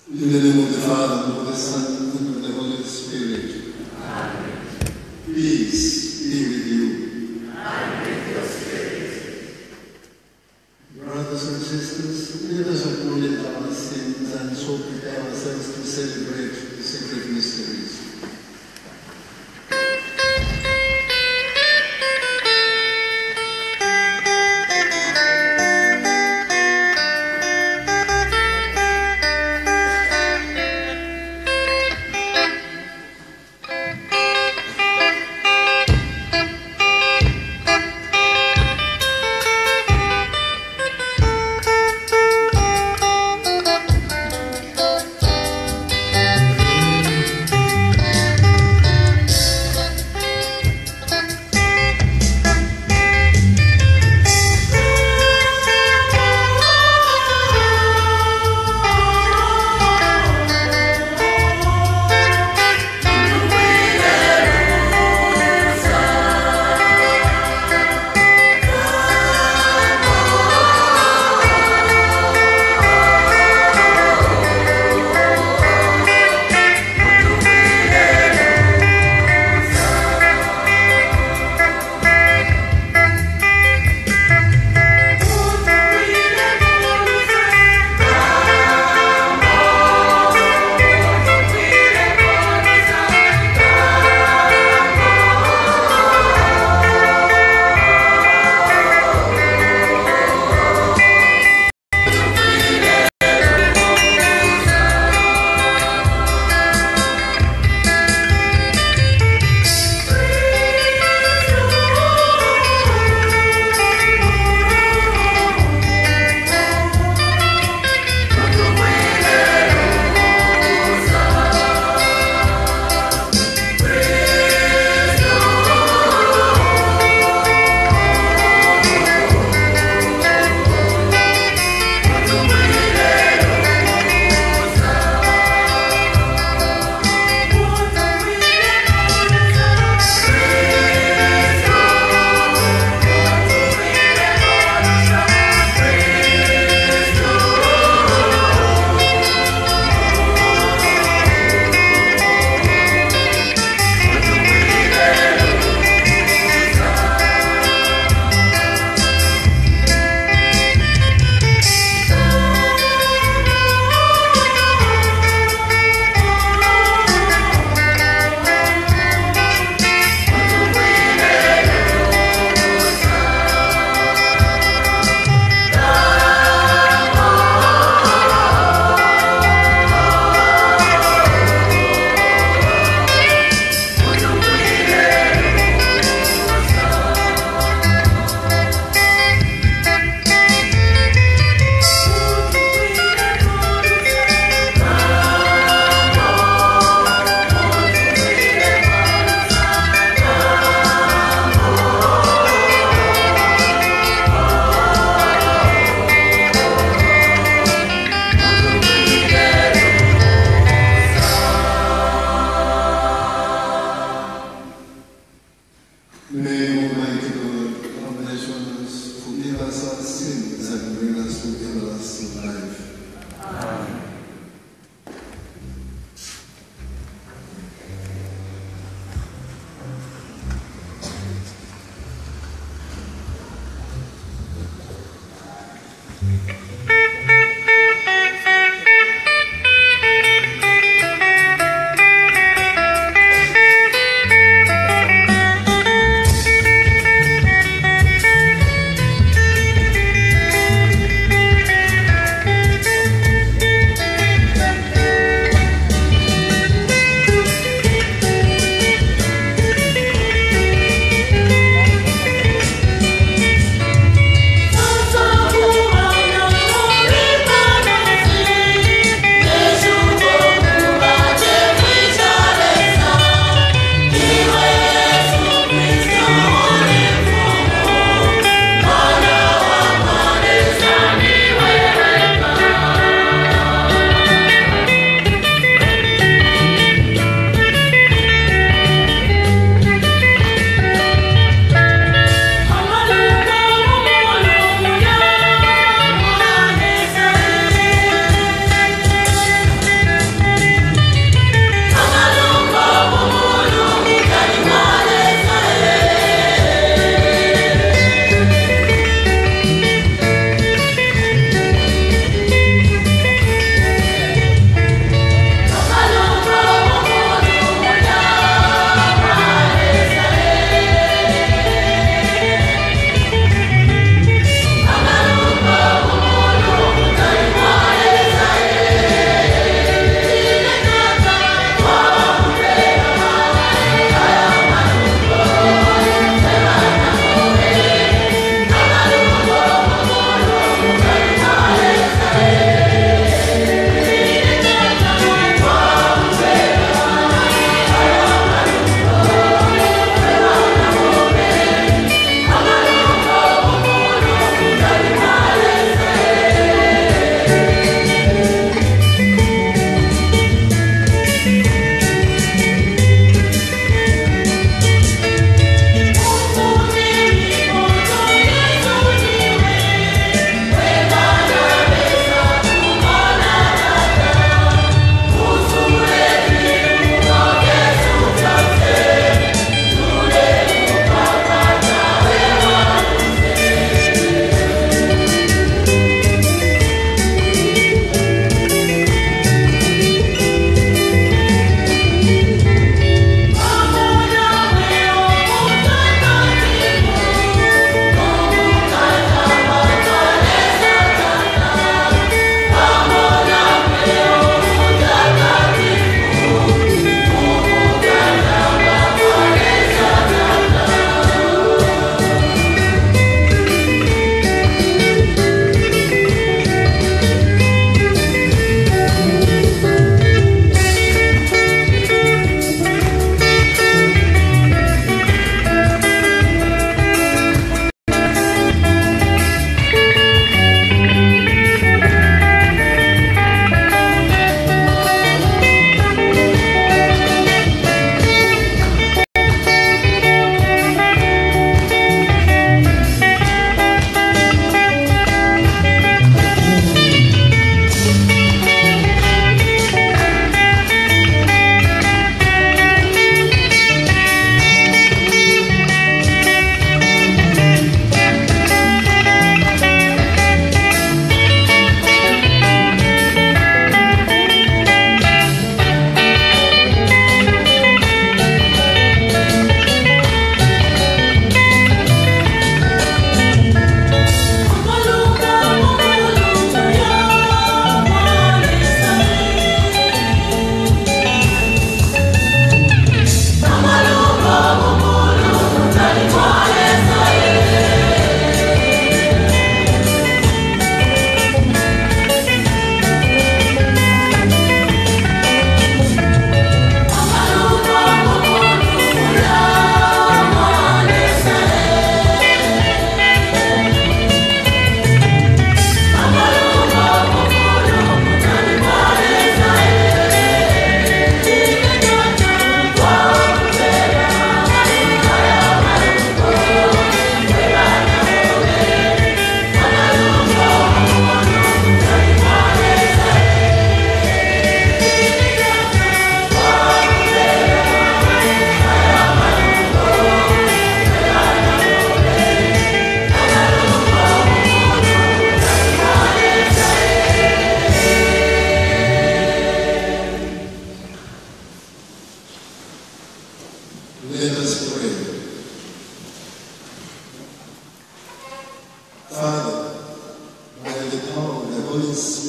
In the name of the Father, of the Son, and of the Holy Spirit. Amen. Peace be with you. And with your spirit. Brothers and sisters, let us acknowledge our sins and so prepare ourselves to celebrate the sacred mysteries.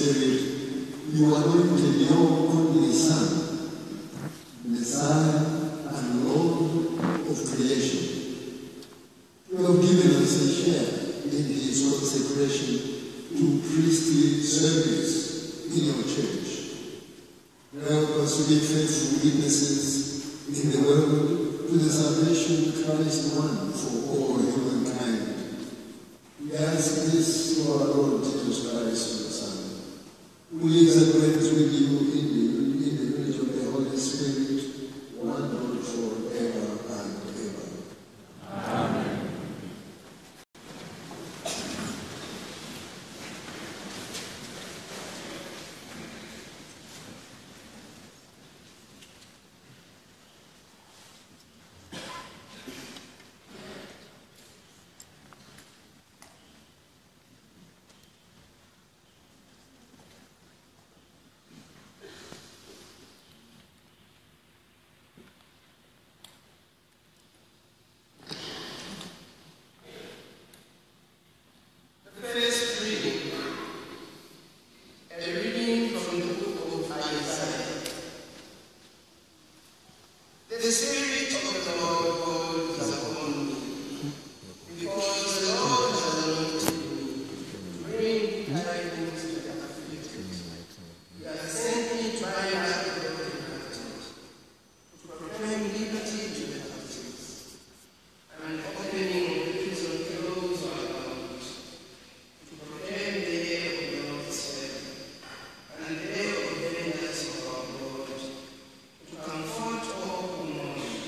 Spirit, you anointed your only Son, Messiah and Lord of creation. You have given us a share in his consecration to priestly service in your church. Help us to be faithful witnesses in the world to the salvation Christ won for all humankind. We ask this through our Lord Jesus Christ, your Son, who lives and reigns with you in the unity of the Holy Spirit, one Lord forever and ever. Amen. The Spirit of the Lord God is upon me, because the Lord has anointed me to bring tidings to the afflicted. He has sent me to bind up the brokenhearted, to proclaim liberty to the captives, and opening of the prison to those who are bound, to proclaim the day of the Lord's favor, and the day of vengeance of our God, to comfort all who mourn,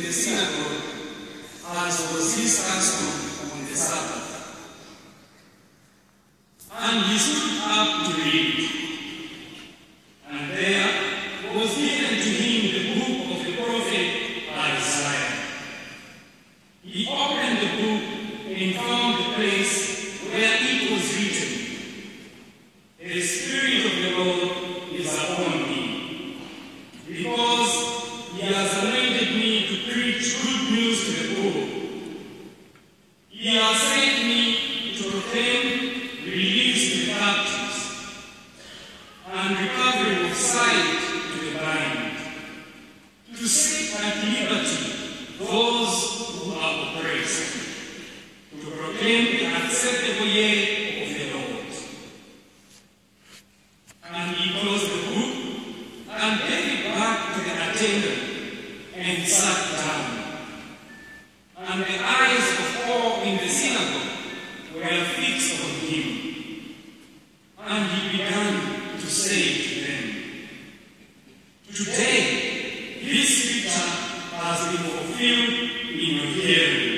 the synagogue, as was his custom on the Sabbath. And he stood up to read. And there was given to him the book of the prophet Isaiah. He opened the book and found the place where it was written, "The Spirit of the Lord is upon me, because he has anointed me to preach good news to the poor. He has sent me to proclaim release to the captives and recovery of sight to the blind, to set at liberty those who are oppressed, to proclaim the acceptable year of the Lord." And he closed the book and gave it back to the attendant and sat down. And the eyes of all in the synagogue were fixed on him. And he began to say to them, "Today, this scripture has been fulfilled in your hearing."